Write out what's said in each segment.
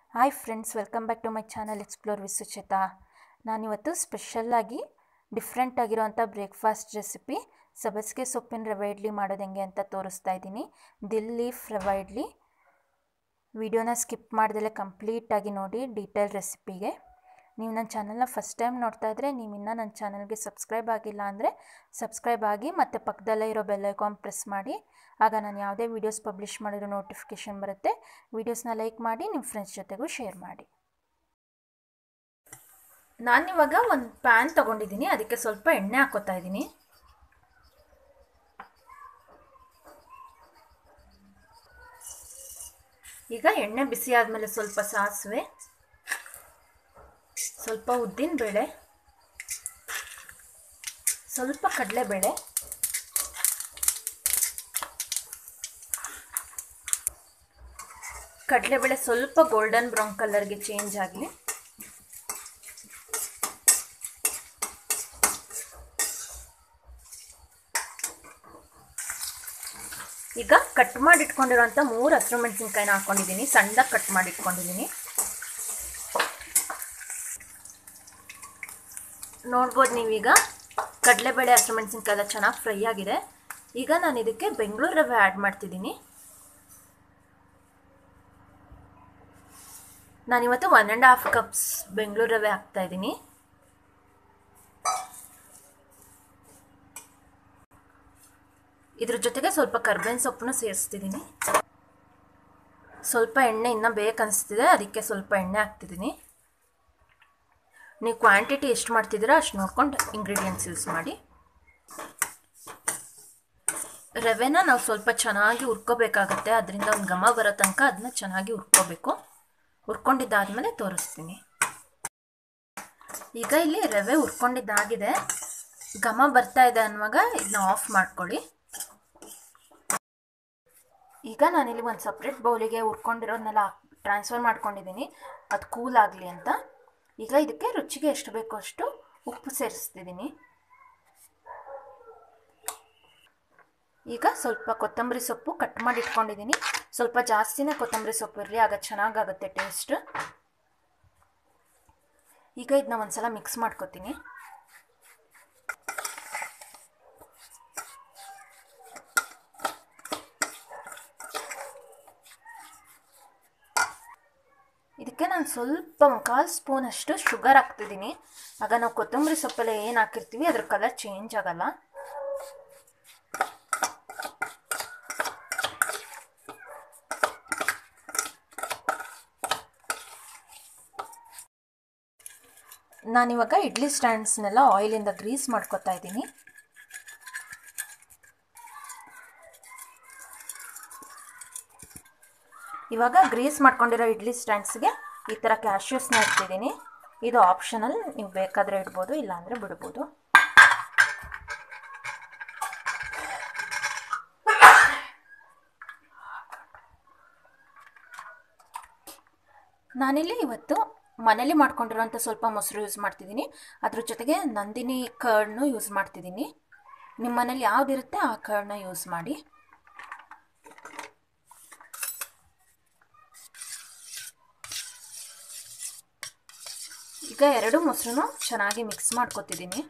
Hi friends, welcome back to my channel explore with Suchita. ನಾನಿವತ್ತು ಸ್ಪೆಷಲ್ಲಾಗಿ ಡಿಫ್ರೆಂಟಾಗಿರೋವಂಥ breakfast recipe ಸಬ್ಬಸಿಗೆ ಸೊಪ್ಪಿನ ರವೆ ಇಡ್ಲಿ ಮಾಡೋದು ಹೆಂಗೆ ಅಂತ ತೋರಿಸ್ತಾ ಇದ್ದೀನಿ. ದಿಲ್ ಲೀಫ್ ರವೆ ಇಡ್ಲಿ. ವಿಡಿಯೋನ ಸ್ಕಿಪ್ ಮಾಡ್ದಲೇ ಕಂಪ್ಲೀಟಾಗಿ ನೋಡಿ ಡೀಟೇಲ್ ರೆಸಿಪಿಗೆ. ನೀವು ನನ್ನ ಚಾನಲ್ನ ಫಸ್ಟ್ ಟೈಮ್ ನೋಡ್ತಾ ಇದ್ದರೆ, ನೀವು ಇನ್ನೂ ನನ್ನ ಚಾನಲ್ಗೆ ಸಬ್ಸ್ಕ್ರೈಬ್ ಆಗಿಲ್ಲ ಅಂದರೆ ಸಬ್ಸ್ಕ್ರೈಬ್ ಆಗಿ ಮತ್ತು ಪಕ್ಕದಲ್ಲೇ ಇರೋ ಬೆಲ್ ಐಕಾನ್ ಪ್ರೆಸ್ ಮಾಡಿ. ಆಗ ನಾನು ಯಾವುದೇ ವೀಡಿಯೋಸ್ ಪಬ್ಲಿಷ್ ಮಾಡಿರೋ ನೋಟಿಫಿಕೇಷನ್ ಬರುತ್ತೆ. ವೀಡಿಯೋಸ್ನ ಲೈಕ್ ಮಾಡಿ, ನಿಮ್ಮ ಫ್ರೆಂಡ್ಸ್ ಜೊತೆಗೂ ಶೇರ್ ಮಾಡಿ. ನಾನಿವಾಗ ಒಂದು ಪ್ಯಾನ್ ತೊಗೊಂಡಿದ್ದೀನಿ, ಅದಕ್ಕೆ ಸ್ವಲ್ಪ ಎಣ್ಣೆ ಹಾಕೋತಾ ಇದ್ದೀನಿ. ಈಗ ಎಣ್ಣೆ ಬಿಸಿ ಆದಮೇಲೆ ಸ್ವಲ್ಪ ಸಾಸಿವೆ, ಸ್ವಲ್ಪ ಉದ್ದಿನಬೇಳೆ, ಸ್ವಲ್ಪ ಕಡಲೆಬೇಳೆ, ಕಡಲೆಬೇಳೆ ಸ್ವಲ್ಪ ಗೋಲ್ಡನ್ ಬ್ರೌನ್ ಕಲರ್ಗೆ ಚೇಂಜ್ ಆಗಲಿ. ಈಗ ಕಟ್ ಮಾಡಿ ಇಟ್ಕೊಂಡಿರೋಂಥ 3 ಹಸಿರು ಮೆಣಸಿನ್ಕಾಯಿನ ಹಾಕ್ಕೊಂಡಿದ್ದೀನಿ, ಸಣ್ಣದಾಗಿ ಕಟ್ ಮಾಡಿ ಇಟ್ಕೊಂಡಿದ್ದೀನಿ. ನೋಡ್ಬೋದು ನೀವೀಗ ಕಡಲೆಬೇಳೆ ಹಸಿರು ಮೆಣಸಿನ್ಕಾಯಿ ಎಲ್ಲ ಚೆನ್ನಾಗಿ ಫ್ರೈ ಆಗಿದೆ. ಈಗ ನಾನು ಇದಕ್ಕೆ ಬೆಂಗಳೂರು ರವೆ ಆ್ಯಡ್ ಮಾಡ್ತಿದ್ದೀನಿ. ನಾನಿವತ್ತು 1.5 ಕಪ್ಸ್ ಬೆಂಗಳೂರು ರವೆ ಹಾಕ್ತಾ ಇದ್ದೀನಿ. ಇದ್ರ ಜೊತೆಗೆ ಸ್ವಲ್ಪ ಕರ್ಬೇವಿನ ಸೊಪ್ಪನ್ನು ಸೇರಿಸ್ತಿದ್ದೀನಿ. ಸ್ವಲ್ಪ ಎಣ್ಣೆ ಇನ್ನೂ ಬೇಕನ್ನಿಸ್ತಿದೆ, ಅದಕ್ಕೆ ಸ್ವಲ್ಪ ಎಣ್ಣೆ ಹಾಕ್ತಿದ್ದೀನಿ. ನೀವು ಕ್ವಾಂಟಿಟಿ ಎಷ್ಟು ಮಾಡ್ತಿದ್ದೀರಾ ಅಷ್ಟು ನೋಡ್ಕೊಂಡು ಇಂಗ್ರೀಡಿಯೆಂಟ್ಸ್ ಯೂಸ್ ಮಾಡಿ. ರವೆನ ನಾವು ಸ್ವಲ್ಪ ಚೆನ್ನಾಗಿ ಹುರ್ಕೋಬೇಕಾಗತ್ತೆ, ಅದರಿಂದ ಒಂದು ಘಮ ಬರೋ ತನಕ ಅದನ್ನ ಚೆನ್ನಾಗಿ ಹುರ್ಕೋಬೇಕು. ಹುರ್ಕೊಂಡಿದ್ದಾದಮೇಲೆ ತೋರಿಸ್ತೀನಿ. ಈಗ ಇಲ್ಲಿ ರವೆ ಹುರ್ಕೊಂಡಿದ್ದಾಗಿದೆ, ಘಮ ಬರ್ತಾ ಇದೆ ಅನ್ನುವಾಗ ಇದನ್ನ ಆಫ್ ಮಾಡ್ಕೊಳ್ಳಿ. ಈಗ ನಾನಿಲ್ಲಿ ಒಂದು ಸಪ್ರೇಟ್ ಬೌಲಿಗೆ ಹುರ್ಕೊಂಡಿರೋದನ್ನೆಲ್ಲ ಟ್ರಾನ್ಸ್ಫರ್ ಮಾಡ್ಕೊಂಡಿದ್ದೀನಿ, ಅದು ಕೂಲ್ ಆಗಲಿ ಅಂತ. ಈಗ ಇದಕ್ಕೆ ರುಚಿಗೆ ಎಷ್ಟು ಬೇಕೋ ಅಷ್ಟು ಉಪ್ಪು ಸೇರಿಸ್ತಿದ್ದೀನಿ. ಈಗ ಸ್ವಲ್ಪ ಕೊತ್ತಂಬರಿ ಸೊಪ್ಪು ಕಟ್ ಮಾಡಿ ಇಟ್ಕೊಂಡಿದ್ದೀನಿ. ಸ್ವಲ್ಪ ಜಾಸ್ತಿನೇ ಕೊತ್ತಂಬರಿ ಸೊಪ್ಪು ಇರಲಿ, ಆಗ ಚೆನ್ನಾಗಾಗುತ್ತೆ ಟೇಸ್ಟ್. ಈಗ ಇದನ್ನ ಒಂದ್ಸಲ ಮಿಕ್ಸ್ ಮಾಡ್ಕೊತೀನಿ. ಇದಕ್ಕೆ ನಾನು ಸ್ವಲ್ಪ 1/4 ಸ್ಪೂನ್ ಅಷ್ಟು ಶುಗರ್ ಹಾಕ್ತಿದ್ದೀನಿ. ಆಗ ನಾವು ಕೊತ್ತಂಬರಿ ಸೊಪ್ಪೆಲ್ಲ ಏನು ಹಾಕಿರ್ತೀವಿ ಅದ್ರ ಕಲರ್ ಚೇಂಜ್ ಆಗಲ್ಲ. ನಾನಿವಾಗ ಇಡ್ಲಿ ಸ್ಟ್ಯಾಂಡ್ಸ್ನೆಲ್ಲ ಆಯಿಲಿಂದ ಗ್ರೀಸ್ ಮಾಡ್ಕೊತಾ ಇದ್ದೀನಿ. ಇವಾಗ ಗ್ರೀಸ್ ಮಾಡ್ಕೊಂಡಿರೋ ಇಡ್ಲಿ ಸ್ಟ್ಯಾಂಡ್ಸ್ಗೆ ಈ ಥರ ಕ್ಯಾಶ್ಯೂಸ್ನ ಇಡ್ತಿದ್ದೀನಿ. ಇದು ಆಪ್ಷನಲ್, ನೀವು ಬೇಕಾದರೆ ಇಡ್ಬೋದು, ಇಲ್ಲಾಂದರೆ ಬಿಡ್ಬೋದು. ನಾನಿಲ್ಲಿ ಇವತ್ತು ಮನೇಲಿ ಮಾಡ್ಕೊಂಡಿರೋಂಥ ಸ್ವಲ್ಪ ಮೊಸರು ಯೂಸ್ ಮಾಡ್ತಿದ್ದೀನಿ. ಅದ್ರ ಜೊತೆಗೆ ನಂದಿನಿ ಕರ್ಡ್ನು ಯೂಸ್ ಮಾಡ್ತಿದ್ದೀನಿ. ನಿಮ್ಮ ಮನೇಲಿ ಯಾವುದಿರುತ್ತೆ ಆ ಕರ್ಡ್ನ ಯೂಸ್ ಮಾಡಿ. ಈಗ 2 ಮೊಸರು ಚೆನ್ನಾಗಿ ಮಿಕ್ಸ್ ಮಾಡ್ಕೊತಿದ್ದೀನಿ.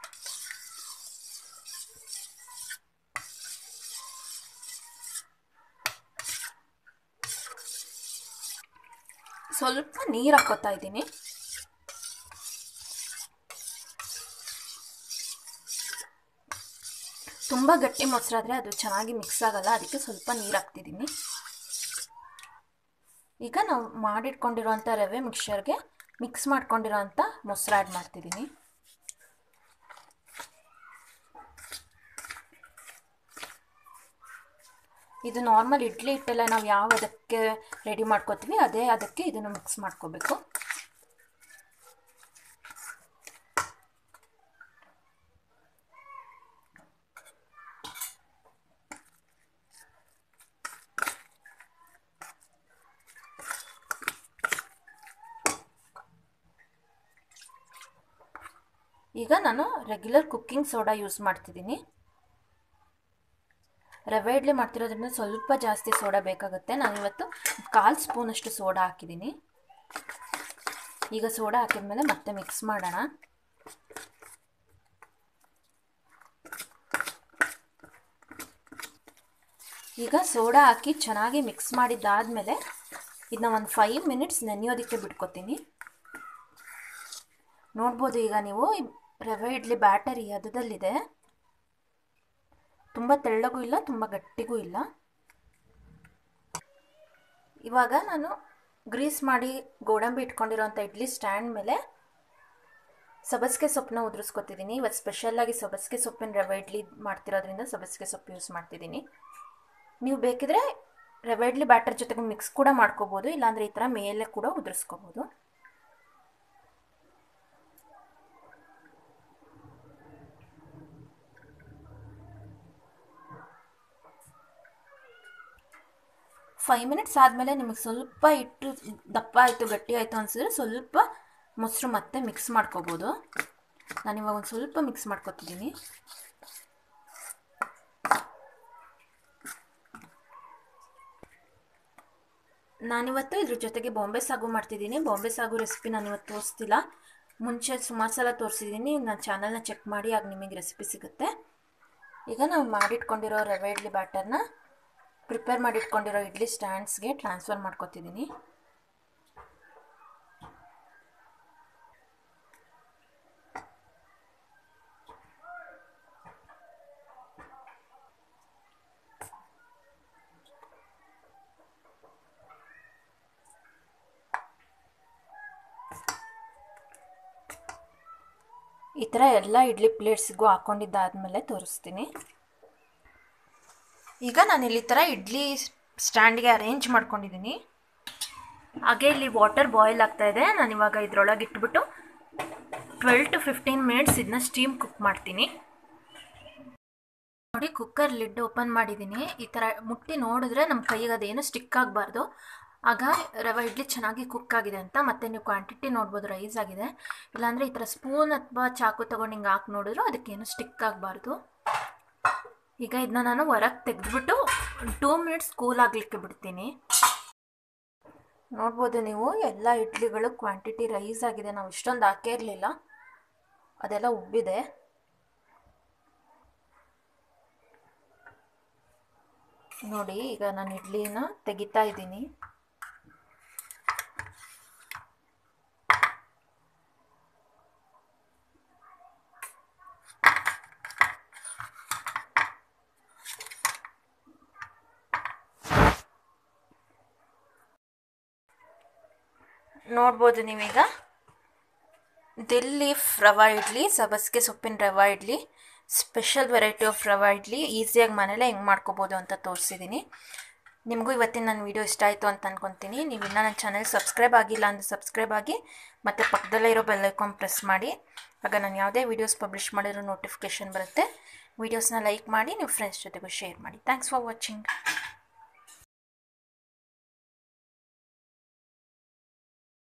ಸ್ವಲ್ಪ ನೀರು ಹಾಕೋತಾ ಇದ್ದೀನಿ. ತುಂಬ ಗಟ್ಟಿ ಮೊಸರಾದರೆ ಅದು ಚೆನ್ನಾಗಿ ಮಿಕ್ಸ್ ಆಗಲ್ಲ, ಅದಕ್ಕೆ ಸ್ವಲ್ಪ ನೀರು ಹಾಕ್ತಿದ್ದೀನಿ. ಈಗ ನಾವು ಮಾಡಿಟ್ಕೊಂಡಿರೋಂಥ ರವೆ ಮಿಕ್ಸ್ಚರ್ಗೆ ಮಿಕ್ಸ್ ಮಾಡ್ಕೊಂಡಿರೋಂಥ ಮೊಸರು ಆ್ಯಡ್ ಮಾಡ್ತಿದ್ದೀನಿ. ಇದು ನಾರ್ಮಲ್ ಇಡ್ಲಿ ಹಿಟ್ಟೆಲ್ಲ ನಾವು ಯಾವ ಅದಕ್ಕೆ ರೆಡಿ ಮಾಡ್ಕೋತೀವಿ ಅದೇ ಅದಕ್ಕೆ ಇದನ್ನು ಮಿಕ್ಸ್ ಮಾಡ್ಕೋಬೇಕು. ಈಗ ನಾನು ರೆಗ್ಯುಲರ್ ಕುಕ್ಕಿಂಗ್ ಸೋಡಾ ಯೂಸ್ ಮಾಡ್ತಿದ್ದೀನಿ. ರವೆ ಇಡ್ಲಿ ಮಾಡ್ತಿರೋದ್ರಿಂದ ಸ್ವಲ್ಪ ಜಾಸ್ತಿ ಸೋಡಾ ಬೇಕಾಗುತ್ತೆ. ನಾನು ಇವತ್ತು 1/4 ಸ್ಪೂನಷ್ಟು ಸೋಡಾ ಹಾಕಿದ್ದೀನಿ. ಈಗ ಸೋಡಾ ಹಾಕಿದ್ಮೇಲೆ ಮತ್ತೆ ಮಿಕ್ಸ್ ಮಾಡೋಣ. ಈಗ ಸೋಡಾ ಹಾಕಿ ಚೆನ್ನಾಗಿ ಮಿಕ್ಸ್ ಮಾಡಿದ್ದಾದಮೇಲೆ ಇದನ್ನ ಒಂದು 5 ಮಿನಿಟ್ಸ್ ನೆನೆಯೋದಕ್ಕೆ ಬಿಟ್ಕೊತೀನಿ. ನೋಡ್ಬೋದು ಈಗ ನೀವು ರವೆ ಇಡ್ಲಿ ಬ್ಯಾಟರ್ ಈ ಹದದಲ್ಲಿದೆ. ತುಂಬ ತೆಳ್ಳಗೂ ಇಲ್ಲ, ತುಂಬ ಗಟ್ಟಿಗೂ ಇಲ್ಲ. ಇವಾಗ ನಾನು ಗ್ರೀಸ್ ಮಾಡಿ ಗೋಡಂಬಿ ಇಟ್ಕೊಂಡಿರೋಂಥ ಇಡ್ಲಿ ಸ್ಟ್ಯಾಂಡ್ ಮೇಲೆ ಸಬ್ಬಸಿಗೆ ಸೊಪ್ಪನ್ನ ಉದುರಿಸ್ಕೊತಿದ್ದೀನಿ. ಇವತ್ತು ಸ್ಪೆಷಲ್ಲಾಗಿ ಸಬ್ಬಸಿಗೆ ಸೊಪ್ಪಿನ ರವೆ ಇಡ್ಲಿ ಮಾಡ್ತಿರೋದ್ರಿಂದ ಸಬ್ಬಸಿಗೆ ಸೊಪ್ಪು ಯೂಸ್ ಮಾಡ್ತಿದ್ದೀನಿ. ನೀವು ಬೇಕಿದ್ರೆ ರವೆ ಇಡ್ಲಿ ಬ್ಯಾಟರ್ ಜೊತೆಗೆ ಮಿಕ್ಸ್ ಕೂಡ ಮಾಡ್ಕೋಬೋದು, ಇಲ್ಲಾಂದರೆ ಈ ಥರ ಮೇಲೆ ಕೂಡ ಉದುರಿಸ್ಕೋಬೋದು. ಫೈವ್ ಮಿನಿಟ್ಸ್ ಆದಮೇಲೆ ನಿಮಗೆ ಸ್ವಲ್ಪ ಹಿಟ್ಟು ದಪ್ಪ ಆಯಿತು, ಗಟ್ಟಿ ಆಯಿತು ಅನಿಸಿದ್ರೆ ಸ್ವಲ್ಪ ಮೊಸರು ಮತ್ತೆ ಮಿಕ್ಸ್ ಮಾಡ್ಕೋಬೋದು. ನಾನಿವಾಗ ಒಂದು ಸ್ವಲ್ಪ ಮಿಕ್ಸ್ ಮಾಡ್ಕೊತಿದ್ದೀನಿ. ನಾನಿವತ್ತು ಇದ್ರ ಜೊತೆಗೆ ಬಾಂಬೆ ಸಾಗು ಮಾಡ್ತಿದ್ದೀನಿ. ಬಾಂಬೆ ಸಾಗು ರೆಸಿಪಿ ನಾನಿವತ್ತು ತೋರಿಸ್ತಿಲ್ಲ, ಮುಂಚೆ ಸುಮಾರು ಸಲ ತೋರಿಸಿದ್ದೀನಿ. ನನ್ನ ಚಾನಲ್ನ ಚೆಕ್ ಮಾಡಿ, ಆಗ ನಿಮಗೆ ರೆಸಿಪಿ ಸಿಗುತ್ತೆ. ಈಗ ನಾವು ಮಾಡಿಟ್ಕೊಂಡಿರೋ ರವೆ ಇಡ್ಲಿ ಬ್ಯಾಟರ್ನ ಪ್ರಿಪೇರ್ ಮಾಡಿಟ್ಕೊಂಡಿರೋ ಇಡ್ಲಿ ಸ್ಟ್ಯಾಂಡ್ಸ್ಗೆ ಟ್ರಾನ್ಸ್ಫರ್ ಮಾಡ್ಕೊತಿದ್ದೀನಿ. ಈ ಥರ ಎಲ್ಲ ಇಡ್ಲಿ ಪ್ಲೇಟ್ಸ್ಗೂ ಹಾಕ್ಕೊಂಡಿದ್ದಾದಮೇಲೆ ತೋರಿಸ್ತೀನಿ. ಈಗ ನಾನು ಇಲ್ಲಿ ಥರ ಇಡ್ಲಿ ಸ್ಟ್ಯಾಂಡ್ಗೆ ಅರೇಂಜ್ ಮಾಡ್ಕೊಂಡಿದ್ದೀನಿ. ಹಾಗೆ ಇಲ್ಲಿ ವಾಟರ್ ಬಾಯ್ಲ್ ಆಗ್ತಾಯಿದೆ. ನಾನಿವಾಗ ಇದರೊಳಗೆ ಇಟ್ಬಿಟ್ಟು 12 to 15 ಮಿನಿಟ್ಸ್ ಇದನ್ನ ಸ್ಟೀಮ್ ಕುಕ್ ಮಾಡ್ತೀನಿ. ನೋಡಿ, ಕುಕ್ಕರ್ ಲಿಡ್ ಓಪನ್ ಮಾಡಿದ್ದೀನಿ. ಈ ಥರ ಮುಟ್ಟಿ ನೋಡಿದ್ರೆ ನಮ್ಮ ಕೈಗೆ ಅದೇನು ಸ್ಟಿಕ್ ಆಗಬಾರ್ದು, ಆಗ ರವೆ ಇಡ್ಲಿ ಚೆನ್ನಾಗಿ ಕುಕ್ ಆಗಿದೆ ಅಂತ. ಮತ್ತು ನೀವು ಕ್ವಾಂಟಿಟಿ ನೋಡ್ಬೋದು, ರೈಸ್ ಆಗಿದೆ. ಇಲ್ಲಾಂದರೆ ಈ ಥರ ಸ್ಪೂನ್ ಅಥವಾ ಚಾಕು ತೊಗೊಂಡು ಹಿಂಗೆ ಹಾಕಿ ನೋಡಿದ್ರು ಅದಕ್ಕೇನು ಸ್ಟಿಕ್ ಆಗಬಾರ್ದು. ಈಗ ಇದನ್ನ ನಾನು ಹೊರಗೆ ತೆಗೆದ್ಬಿಟ್ಟು 2 ಮಿನಿಟ್ಸ್ ಕೂಲ್ ಆಗಲಿಕ್ಕೆ ಬಿಡ್ತೀನಿ. ನೋಡ್ಬೋದು ನೀವು, ಎಲ್ಲ ಇಡ್ಲಿಗಳು ಕ್ವಾಂಟಿಟಿ ರೈಸ್ ಆಗಿದೆ. ನಾವು ಇಷ್ಟೊಂದು ಹಾಕೇ ಇರಲಿಲ್ಲ, ಅದೆಲ್ಲ ಉಬ್ಬಿದೆ. ನೋಡಿ, ಈಗ ನಾನು ಇಡ್ಲಿನ ತೆಗಿತಾ ಇದ್ದೀನಿ. ನೋಡ್ಬೋದು ನೀವೀಗ ದಿಲ್ ಲೀಫ್ ರವಾ ಇಡ್ಲಿ, ಸಬ್ಬಸಿಗೆ ಸೊಪ್ಪಿನ rava idli, special variety of rava idli ಈಸಿಯಾಗಿ ಮನೇಲೆ ಹೆಂಗೆ ಮಾಡ್ಕೋಬೋದು ಅಂತ ತೋರಿಸಿದ್ದೀನಿ. ನಿಮಗೂ ಇವತ್ತಿನ ನನ್ನ ವೀಡಿಯೋ ಇಷ್ಟ ಆಯಿತು ಅಂತ ಅಂದ್ಕೊತೀನಿ. ನೀವು ಇನ್ನೂ ನನ್ನ ಚಾನಲ್ ಸಬ್ಸ್ಕ್ರೈಬ್ ಆಗಿಲ್ಲ ಅಂದರೆ ಸಬ್ಸ್ಕ್ರೈಬ್ ಆಗಿ, ಮತ್ತು ಪಕ್ಕದಲ್ಲೇ ಇರೋ ಬೆಲ್ ಐಕಾನ್ ಪ್ರೆಸ್ ಮಾಡಿ. ಆಗ ನಾನು ಯಾವುದೇ ವೀಡಿಯೋಸ್ ಪಬ್ಲಿಷ್ ಮಾಡಿರೋ ನೋಟಿಫಿಕೇಷನ್ ಬರುತ್ತೆ. ವೀಡಿಯೋಸ್ನ ಲೈಕ್ ಮಾಡಿ, ನೀವು ಫ್ರೆಂಡ್ಸ್ ಜೊತೆಗೂ ಶೇರ್ ಮಾಡಿ. Thanks for watching.